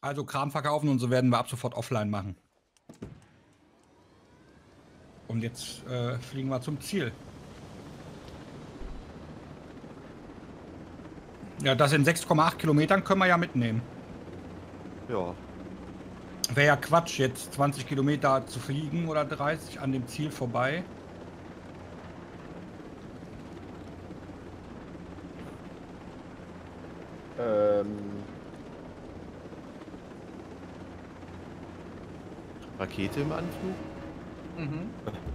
Also Kram verkaufen und so werden wir ab sofort offline machen. Und jetzt fliegen wir zum Ziel. Ja, das in 6,8 Kilometern können wir ja mitnehmen. Ja. Wäre ja Quatsch, jetzt 20 Kilometer zu fliegen oder 30 an dem Ziel vorbei. Rakete im Anflug? Mhm.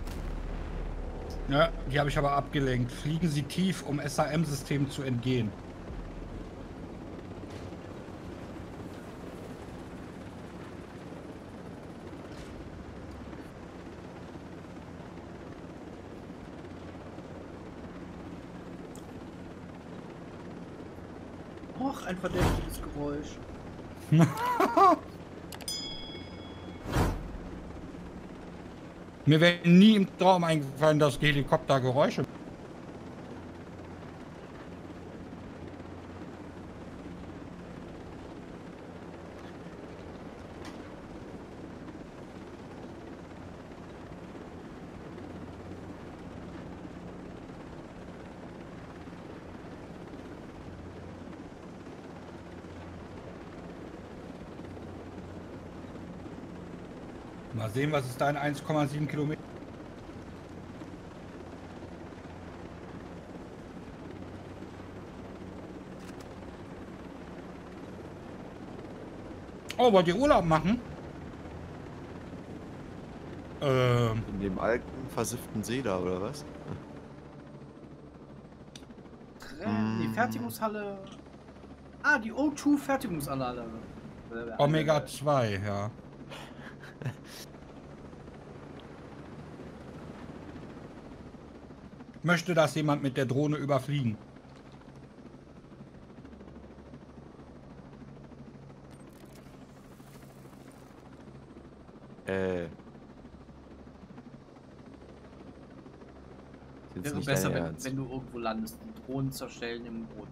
Ja, die habe ich aber abgelenkt. Fliegen Sie tief, um SAM-Systemen zu entgehen. Och, ein verdächtiges Geräusch. Mir wäre nie im Traum eingefallen, dass die Helikopter Geräusche. Mal sehen, was ist da in 1,7 Kilometer. Oh, wollt ihr Urlaub machen? In dem alten, versifften See da, oder was? Die Fertigungshalle. Ah, die O2 Fertigungsanlage. Omega 2, ja. Möchte das jemand mit der Drohne überfliegen? Jetzt Wäre nicht besser, dein wenn, Ernst. wenn du irgendwo landest. Die Drohnen zerstellen im Boot.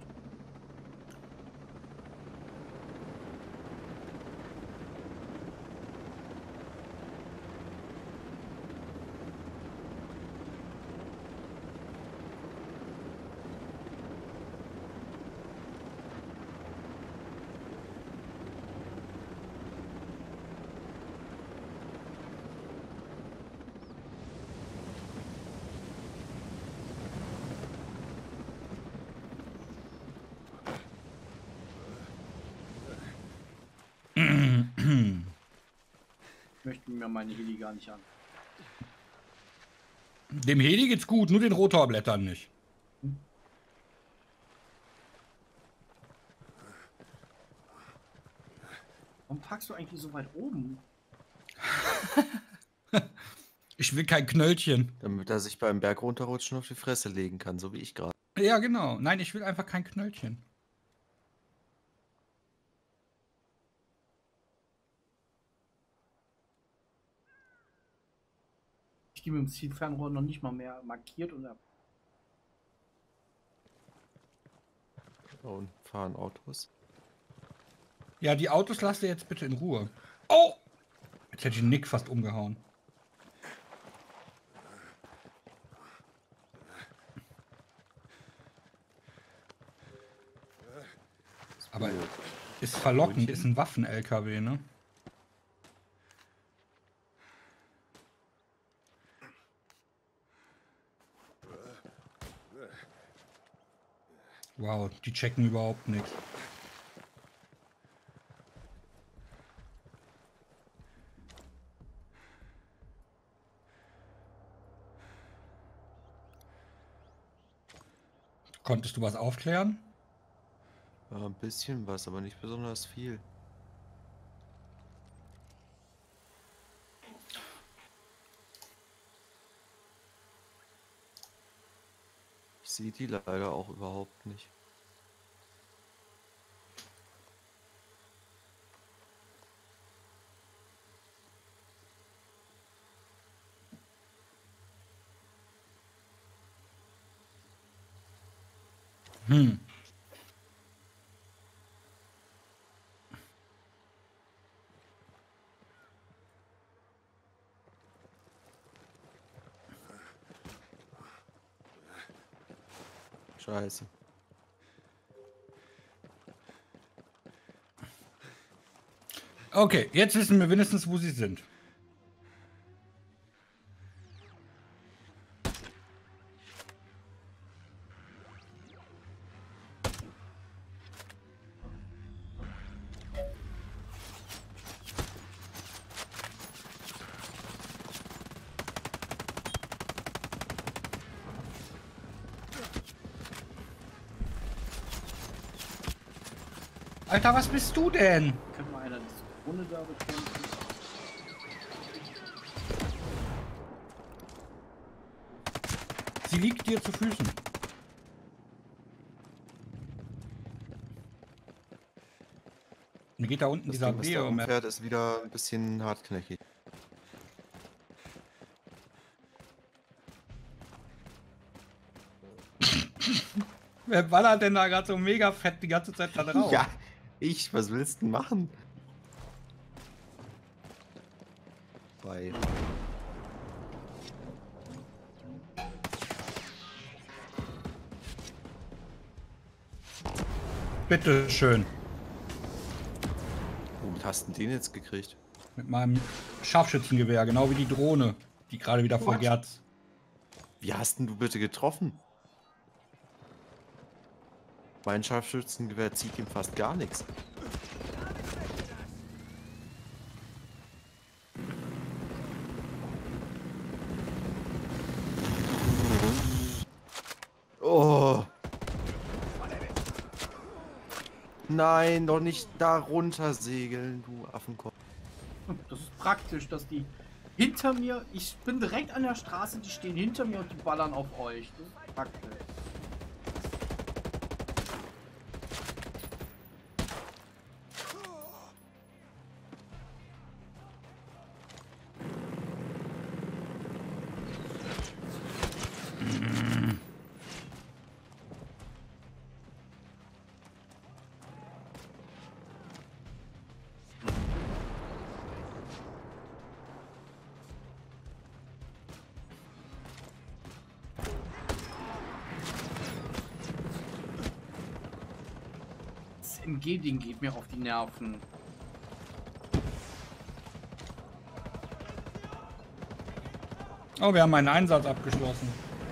Ich möchte mir meine Heli gar nicht an. Dem Heli geht's gut, nur den Rotorblättern nicht. Warum packst du eigentlich so weit oben? Ich will kein Knöllchen. Damit er sich beim Berg runterrutschen auf die Fresse legen kann, so wie ich gerade. Ja, genau. Nein, ich will einfach kein Knöllchen. Ich gehe mit dem Zielfernrohr noch nicht mal mehr markiert und Und fahren Autos. Ja, die Autos lasst ihr jetzt bitte in Ruhe. Oh! Jetzt hätte ich den Nick fast umgehauen. Aber ist verlockend, ist ein Waffen-LKW, ne? Wow, die checken überhaupt nichts. Konntest du was aufklären? Ja, ein bisschen was, aber nicht besonders viel. Ich sehe die leider auch überhaupt nicht. Hm. Scheiße. Okay, jetzt wissen wir wenigstens, wo sie sind. Alter, was bist du denn? Kann mal einer diese Drohne da bekämpfen? Sie liegt dir zu Füßen. Mir geht da unten Das dieser Ding, was da Biomap. umfährt, ist wieder ein bisschen hartknäckig. Wer ballert denn da gerade so mega fett die ganze Zeit da drauf? Ja, was willst du denn machen? Bei. Bitte schön. Womit hast du den jetzt gekriegt? Mit meinem Scharfschützengewehr, genau wie die Drohne, die gerade wieder vor What? Gerz. Wie hast denn du bitte getroffen? Mein Scharfschützengewehr zieht ihm fast gar nichts. Oh. Nein, doch nicht da runter segeln, du Affenkopf. Das ist praktisch, dass die hinter mir, ich bin direkt an der Straße, die stehen hinter mir und die ballern auf euch. Das ist praktisch. Das MG-Ding geht mir auf die Nerven. Oh, wir haben einen Einsatz abgeschlossen.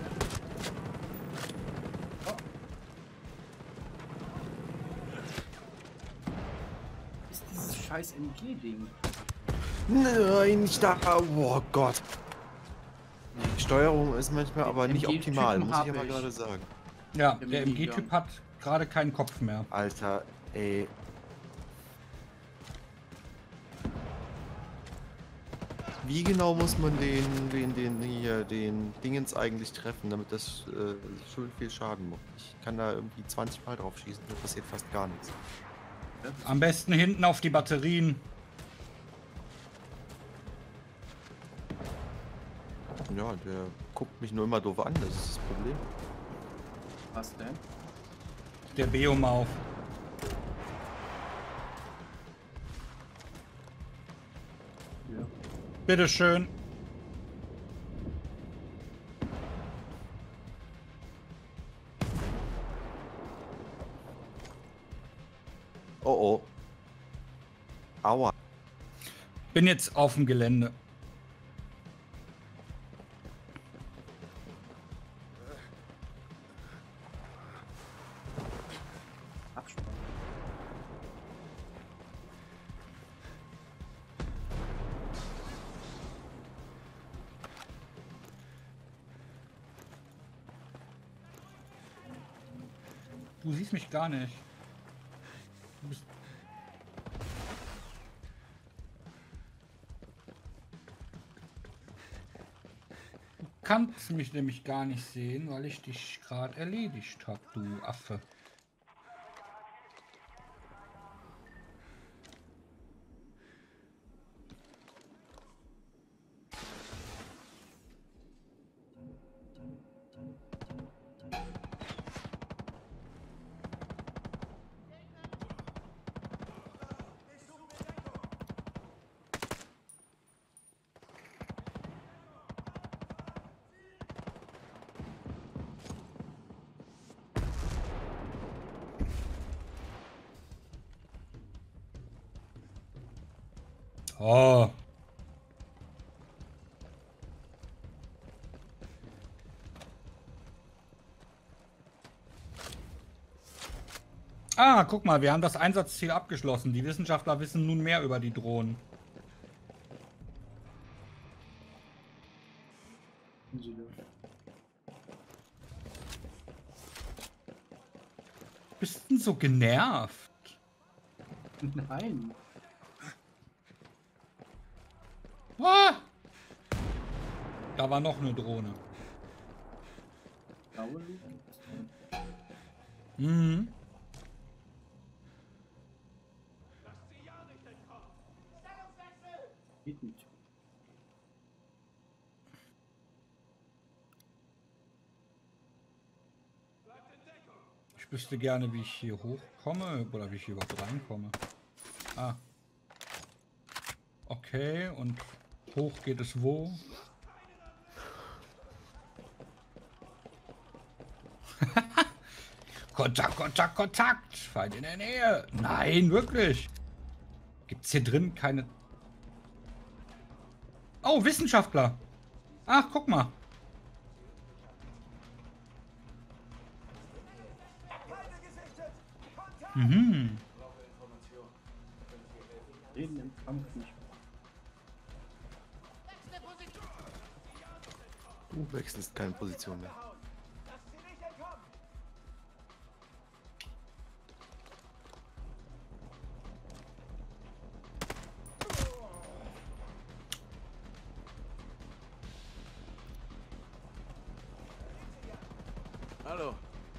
Was ist dieses scheiß MG-Ding? Nein, nicht da. Oh Gott. Die Steuerung ist manchmal aber nicht MG-Typen optimal, muss hab ich aber ich. gerade sagen. Ja, Der der Minigun. MG-Typ hat gerade keinen Kopf mehr. Alter, ey. Wie genau muss man den Dingens eigentlich treffen, damit das schön viel Schaden macht? Ich kann da irgendwie 20 Mal drauf schießen, da passiert fast gar nichts. Am besten hinten auf die Batterien. Ja, der guckt mich nur immer doof an, das ist das Problem. Was denn? Der Beomauf. Ja. Bitteschön. Oh oh. Aua. Bin jetzt auf dem Gelände. Abspann. Du siehst mich gar nicht. Du bist... Du kannst mich nämlich gar nicht sehen, weil ich dich gerade erledigt habe, du Affe. Oh. Ah, guck mal, wir haben das Einsatzziel abgeschlossen. Die Wissenschaftler wissen nun mehr über die Drohnen. Bist denn so genervt? Nein. Ah! Da war noch eine Drohne. Mhm. Geht nicht. Ich wüsste gerne, wie ich hier hochkomme oder wie ich hier überhaupt reinkomme. Ah. Okay, und hoch geht es wo? Kontakt, Kontakt, Kontakt! Feind in der Nähe! Nein, wirklich! Gibt's hier drin keine... Oh, Wissenschaftler! Ach, guck mal! Mhm. Reden im Kampf nicht. Du wechselst keine Position mehr. Hallo.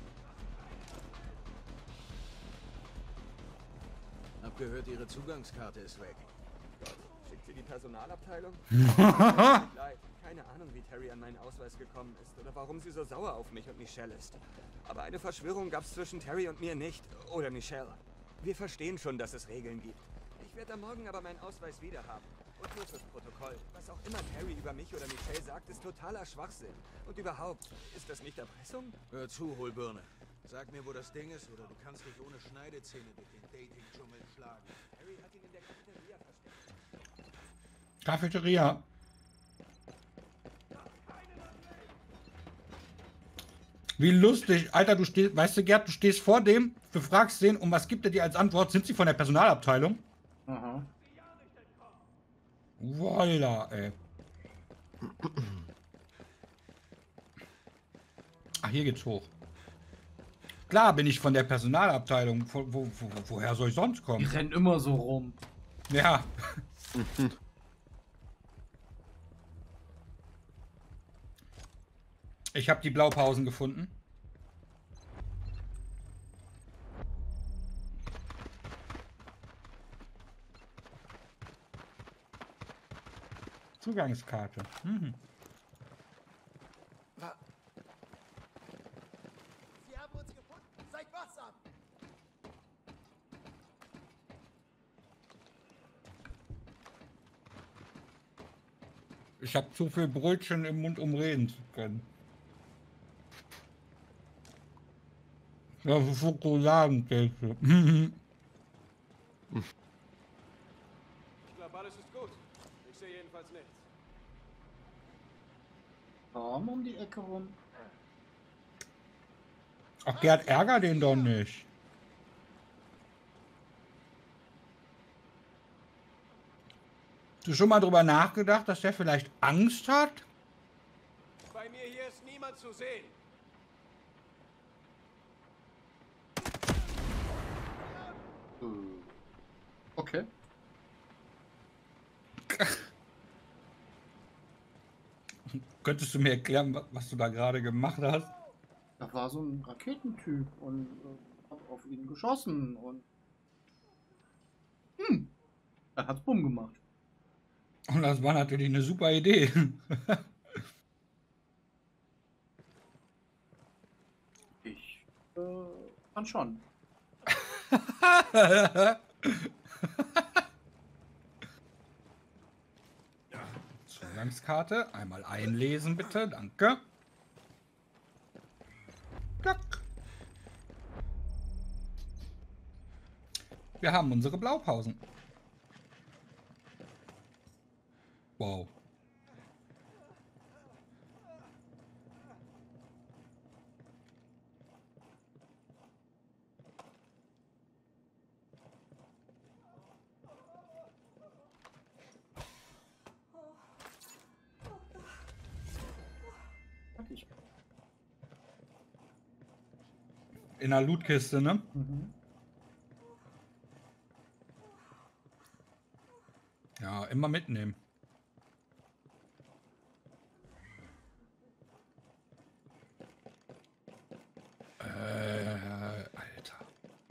Hab gehört, Ihre Zugangskarte ist weg. Schickt sie die Personalabteilung? Leid, keine Ahnung, wie Terry an meinen Ausweis gekommen ist oder warum sie so sauer auf mich und Michelle ist. Aber eine Verschwörung gab's zwischen Terry und mir nicht. Oder Michelle. Wir verstehen schon, dass es Regeln gibt. Ich werde am Morgen aber meinen Ausweis wieder haben. Und nur fürs Protokoll. Was auch immer Terry über mich oder Michelle sagt, ist totaler Schwachsinn. Und überhaupt, ist das nicht Erpressung? Hör zu, Hohlbirne. Sag mir, wo das Ding ist, oder du kannst dich ohne Schneidezähne durch den Dating-Dschungel schlagen. Terry hat ihn in der Cafeteria versteckt. Cafeteria. Wie lustig. Alter, du stehst, weißt du, Gerd, du stehst vor dem, du fragst den, um was gibt er dir als Antwort? Sind sie von der Personalabteilung? Aha. Voila, ey. Ach, hier geht's hoch. Klar bin ich von der Personalabteilung. Woher soll ich sonst Die kommen? rennen immer so rum. Ja. Ich habe die Blaupausen gefunden. Zugangskarte. Mhm. Sie haben uns gefunden. Seid wachsam. Ich habe zu viel Brötchen im Mund, um reden zu können. Ja, Schokoladenkekse. Ich glaube, alles ist gut. Ich sehe jedenfalls nichts. Arm um die Ecke rum. Ach, Gerd, ärger den doch nicht. Hast du schon mal drüber nachgedacht, dass der vielleicht Angst hat? Bei mir hier ist niemand zu sehen. Okay. Könntest du mir erklären, was du da gerade gemacht hast? Da war so ein Raketentyp und hab auf ihn geschossen und. Er hat's bumm gemacht. Und das war natürlich eine super Idee. Ich fand schon. Zugangskarte, einmal einlesen bitte, danke. Klack. Wir haben unsere Blaupausen. Aufbau. Fertig. In der Lootkiste, ne? Mhm. Ja, immer mitnehmen. Alter.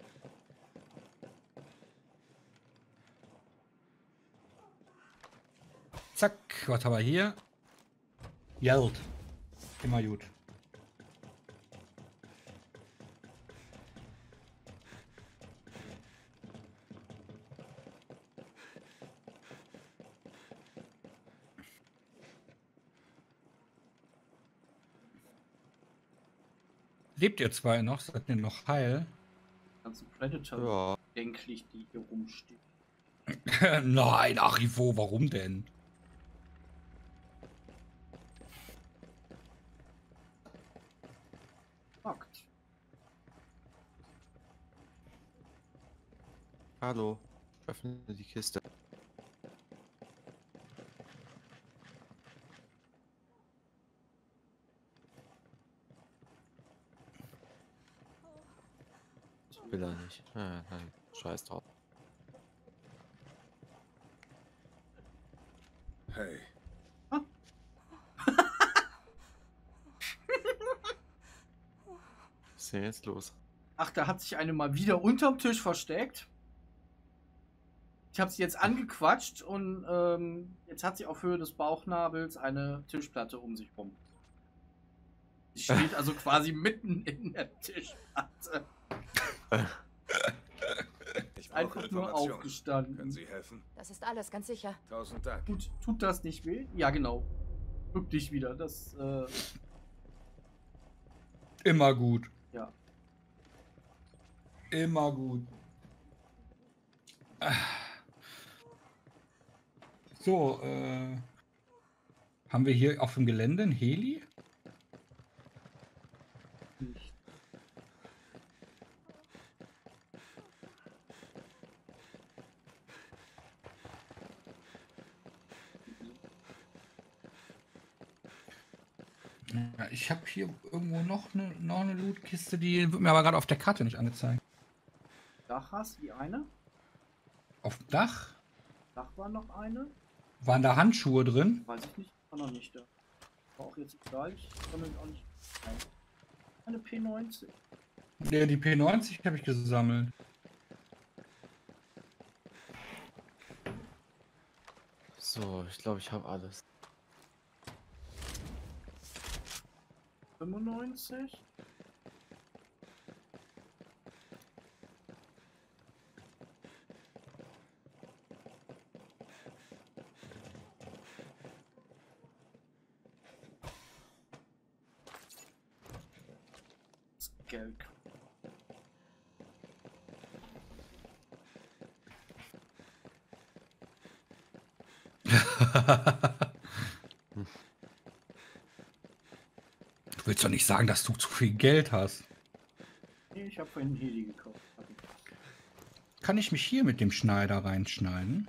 Zack, was haben wir hier? Geld. Immer gut. Lebt ihr zwei noch? Seid ihr noch heil? Ganzen Predator, Ja. denklich, die hier rumstehen. Nein, Arrivo, warum denn? Fakt. Hallo. Öffne die Kiste. Will er nicht. Nein, scheiß drauf. Hey, Was ist denn jetzt los? Ach, da hat sich eine mal wieder unterm Tisch versteckt. Ich habe sie jetzt angequatscht und jetzt hat sie auf Höhe des Bauchnabels eine Tischplatte um sich rum. Sie steht also quasi mitten in der Tischplatte. ich brauche Einfach nur Informationen. Können aufgestanden. Sie helfen? Das ist alles, ganz sicher. 1000 Dank. Gut, tut das nicht weh? Ja, genau. Bück dich wieder. Das, Immer gut. ja. Immer gut. So, haben wir hier auf dem Gelände ein Heli? Nicht. Ja, ich habe hier irgendwo noch eine Lootkiste, die wird mir aber gerade auf der Karte nicht angezeigt. Dach hast die eine. Auf dem Dach? Dach war noch eine. Waren da Handschuhe drin? Weiß ich nicht. War noch nicht da. War auch jetzt egal. Ich sammle auch nicht. Nein. Eine P90. Ja, die P90 habe ich gesammelt. So, ich glaube, ich habe alles. 95. Das Geld. Du willst doch nicht sagen, dass du zu viel Geld hast. Nee, ich habe vorhin einen Heli gekauft. Kann ich mich hier mit dem Schneider reinschneiden?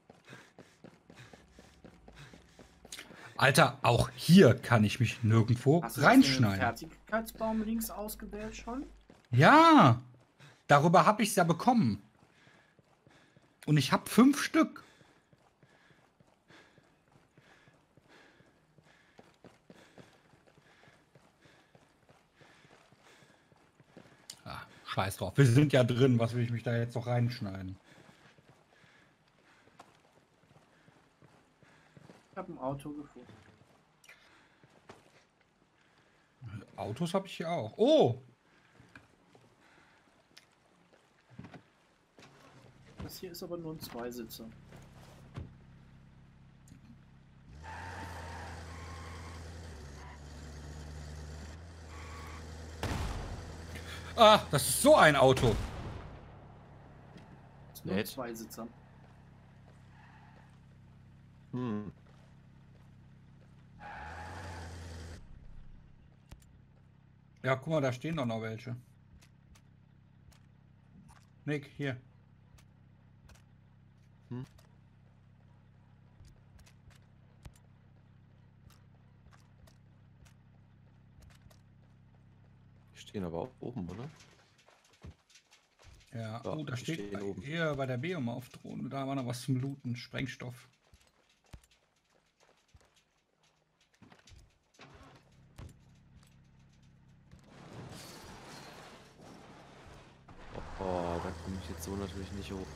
Alter, auch hier kann ich mich nirgendwo Hast du den reinschneiden. Fertigkeitsbaum links ausgewählt schon? Ja, darüber habe ich es ja bekommen. Und ich habe 5 Stück. Ah, scheiß drauf. Wir sind ja drin. Was will ich mich da jetzt noch reinschneiden? Ich habe ein Auto gefunden. Autos habe ich hier auch. Oh! Das hier ist aber nur ein Zweisitzer. Ah, das ist so ein Auto. Das ist nur ein Nett. Zweisitzer. Hm. Ja, guck mal, da stehen doch noch welche. Nick, hier. Die stehen aber auch oben, oder? Ja, Ja, oh, da die steht stehen oben. hier bei der Biom auf Drohne. Da war noch was zum Looten. Sprengstoff. Oh, da komme ich jetzt so natürlich nicht hoch.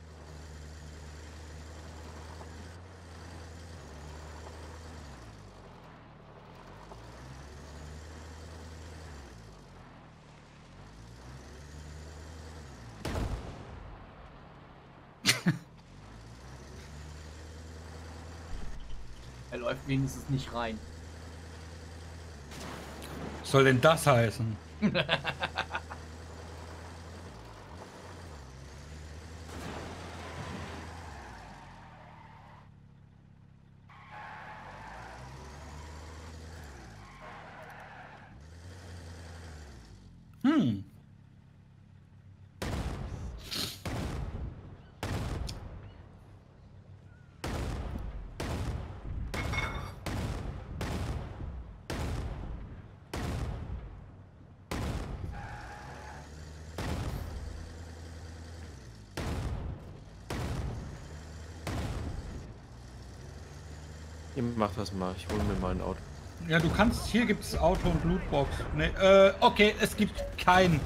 Er läuft wenigstens nicht rein. Was soll denn das heißen? Ihr macht das mal, ich hole mir mal ein Auto. Ja, du kannst, hier gibt es Auto und Lootbox. Nee, okay, es gibt kein.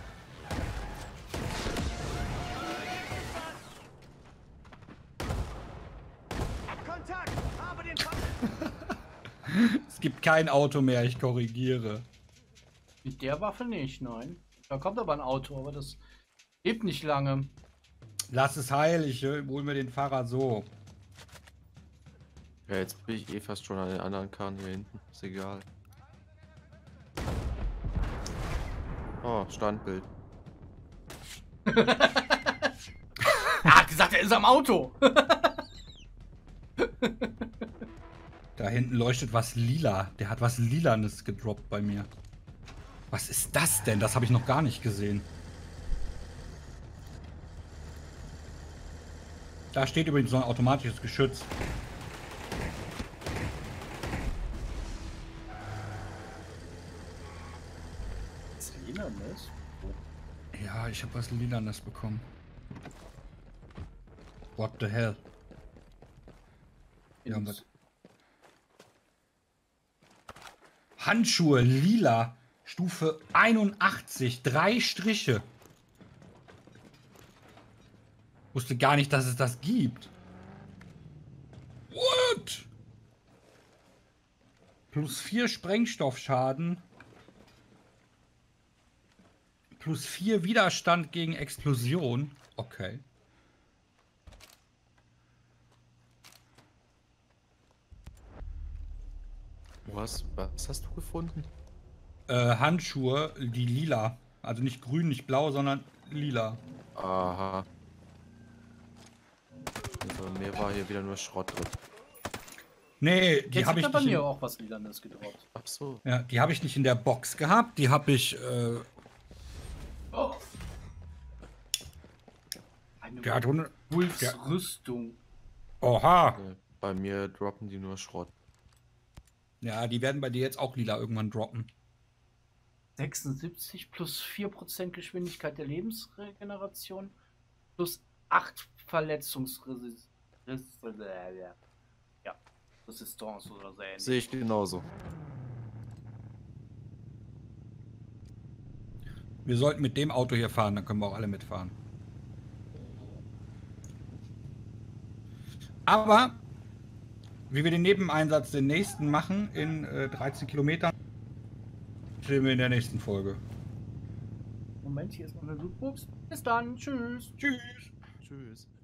Kontakt! Habe den Feind! Es gibt kein Auto mehr, ich korrigiere. Mit der Waffe nicht, nein. Da kommt aber ein Auto, aber das lebt nicht lange. Lass es heil, ich hol mir den Fahrer so. Ja, jetzt bin ich eh fast schon an den anderen Kahn hier hinten. Ist egal. Oh, Standbild. Er hat gesagt, er ist am Auto. Da hinten leuchtet was lila. Der hat was Lilanes gedroppt bei mir. Was ist das denn? Das habe ich noch gar nicht gesehen. Da steht übrigens so ein automatisches Geschütz. Lilanes? Ja, ich habe was Lilanes bekommen. What the hell? Wir haben was. Handschuhe, lila, Stufe 81, 3 Striche. Wusste gar nicht, dass es das gibt. What? Plus 4 Sprengstoffschaden. Plus 4 Widerstand gegen Explosion. Okay. Was hast du gefunden? Handschuhe, die lila. Also nicht grün, nicht blau, sondern lila. Aha. Also mir war hier wieder nur Schrott drin. Nee, die Jetzt habe hat ich er bei nicht. mir auch was Lilanes gedroppt. Ach so. Ja, die habe ich nicht in der Box gehabt. Die habe ich. Oh. Eine Der hat 100. Wolfsrüstung. Oha. Bei mir droppen die nur Schrott. Ja, die werden bei dir jetzt auch lila irgendwann droppen. 76 plus 4% Geschwindigkeit der Lebensregeneration plus 8 Verletzungsresistance. Ja, Resistance oder so ähnlich. Sehe ich genauso. Wir sollten mit dem Auto hier fahren, dann können wir auch alle mitfahren. Aber wie wir den Nebeneinsatz den nächsten machen in 13 Kilometern, sehen wir in der nächsten Folge. Moment, hier ist noch eine Lootbox. Bis dann, tschüss. Tschüss. Tschüss.